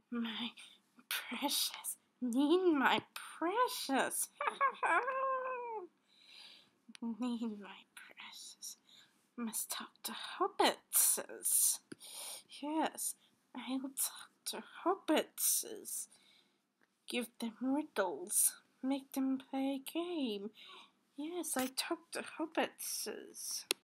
My precious, need my precious. Need my precious. Must talk to hobbitses. Yes, I'll talk to hobbitses. Give them riddles. Make them play a game. Yes, I talk to hobbitses.